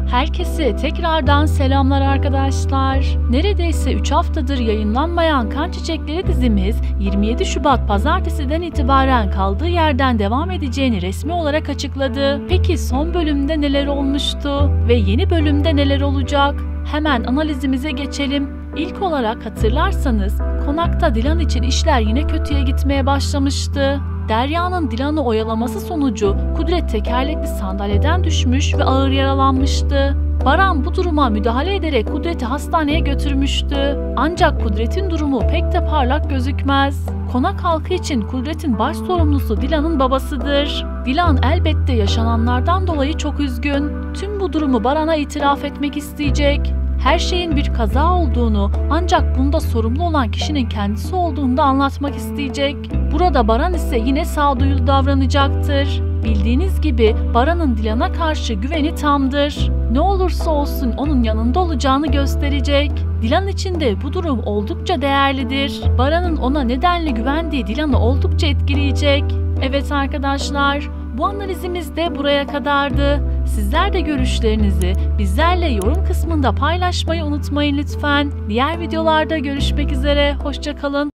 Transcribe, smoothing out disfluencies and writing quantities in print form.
Herkese tekrardan selamlar arkadaşlar. Neredeyse 3 haftadır yayınlanmayan Kan Çiçekleri dizimiz 27 Şubat Pazartesi'den itibaren kaldığı yerden devam edeceğini resmi olarak açıkladı. Peki son bölümde neler olmuştu ve yeni bölümde neler olacak? Hemen analizimize geçelim. İlk olarak hatırlarsanız konakta Dilan için işler yine kötüye gitmeye başlamıştı. Derya'nın Dilan'ı oyalaması sonucu Kudret tekerlekli sandalyeden düşmüş ve ağır yaralanmıştı. Baran bu duruma müdahale ederek Kudret'i hastaneye götürmüştü. Ancak Kudret'in durumu pek de parlak gözükmez. Konak halkı için Kudret'in baş sorumlusu Dilan'ın babasıdır. Dilan elbette yaşananlardan dolayı çok üzgün. Tüm bu durumu Baran'a itiraf etmek isteyecek. Her şeyin bir kaza olduğunu, ancak bunda sorumlu olan kişinin kendisi olduğunu da anlatmak isteyecek. Burada Baran ise yine sağduyulu davranacaktır. Bildiğiniz gibi Baran'ın Dilan'a karşı güveni tamdır. Ne olursa olsun onun yanında olacağını gösterecek. Dilan için de bu durum oldukça değerlidir. Baran'ın ona nedenle güvendiği Dilan'ı oldukça etkileyecek. Evet arkadaşlar, bu analizimiz de buraya kadardı. Sizler de görüşlerinizi bizlerle yorum kısmında paylaşmayı unutmayın lütfen. Diğer videolarda görüşmek üzere, hoşça kalın.